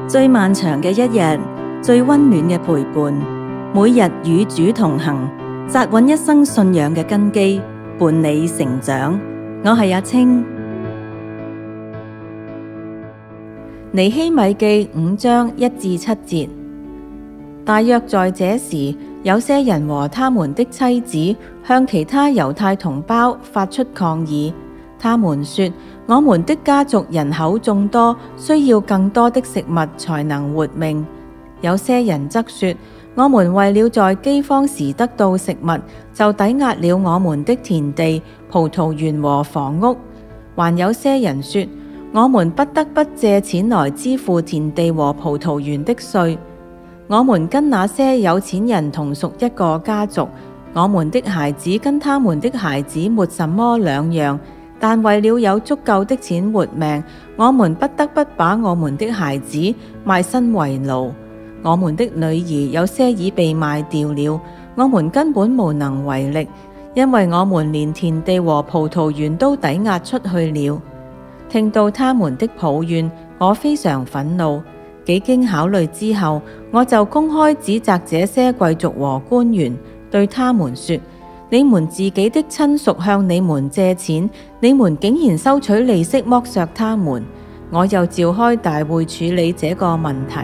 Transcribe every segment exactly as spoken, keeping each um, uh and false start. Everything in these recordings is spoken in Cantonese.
最漫長嘅一日，最溫暖嘅陪伴，每日與主同行，扎穩一生信仰嘅根基，伴你成長。我係阿青。尼希米記五章一至七節，大約在這時，有些人和他們的妻子向其他猶太同胞發出抗議。他們說，我們的家族人口眾多，需要更多的食物才能活命。有些人則說，我們為了在饑荒時得到食物，就抵押了我們的田地、葡萄園和房屋。還有些人說，我們不得不借錢來支付田地和葡萄園的稅。我們跟那些有錢人同屬一個家族，我們的孩子跟他們的孩子沒什麼兩樣。但為了有足夠的錢活命，我們不得不把我們的孩子賣身為奴。我們的女兒有些已被賣掉了，我們根本無能為力，因為我們連田地和葡萄園都抵押出去了。聽到他們的抱怨，我非常憤怒。幾經考慮之後，我就公開指責這些貴族和官員，對他們說，你們自己的親屬向你們借錢，你們竟然收取利息剝削他們。我又召開大會處理這個問題。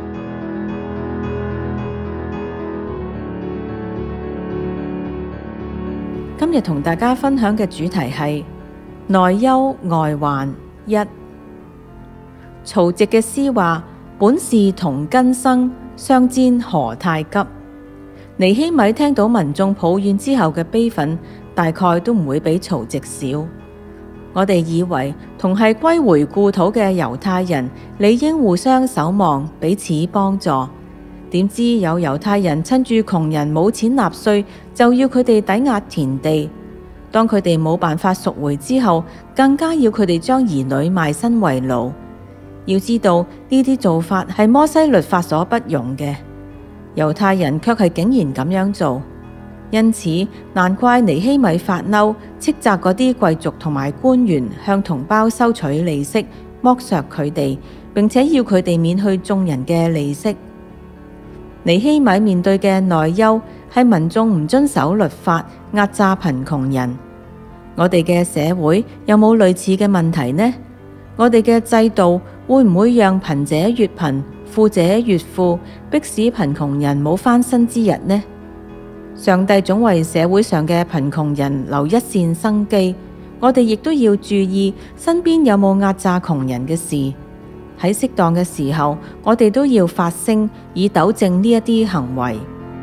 今日同大家分享嘅主題係內憂外患一。曹植嘅詩話，本是同根生，相煎何太急。尼希米聽到民眾抱怨之後嘅悲憤，大概都唔會比曹植少。我哋以為同係歸回故土嘅猶太人，理應互相守望，彼此幫助。點知有猶太人趁住窮人冇錢納稅，就要佢哋抵押田地。當佢哋冇辦法贖回之後，更加要佢哋將兒女賣身為奴。要知道呢啲做法係摩西律法所不容嘅。猶太人卻係竟然咁樣做，因此難怪尼希米發嬲，斥責嗰啲貴族同埋官員向同胞收取利息，剝削佢哋，並且要佢哋免去眾人嘅利息。尼希米面對嘅內憂係民眾唔遵守律法，壓榨貧窮人。我哋嘅社會有冇類似嘅問題呢？我哋嘅制度會唔會讓貧者越貧，富者越富，迫使貧窮人冇翻身之日呢？上帝總為社會上嘅貧窮人留一線生機，我哋亦都要注意身邊有冇壓榨窮人嘅事。喺適當嘅時候，我哋都要發聲，以糾正呢一啲行為。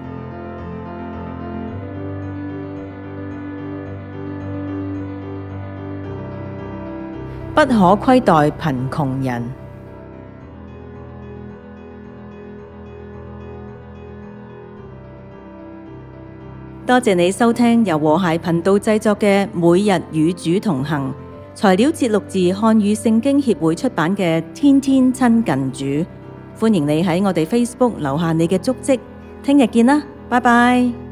不可虧待貧窮人。多謝你收聽由和諧頻道製作嘅《每日與主同行》，材料節錄自漢語聖經協會出版嘅《天天親近主》。歡迎你喺我哋 Facebook 留下你嘅足跡。聽日見啦，拜拜。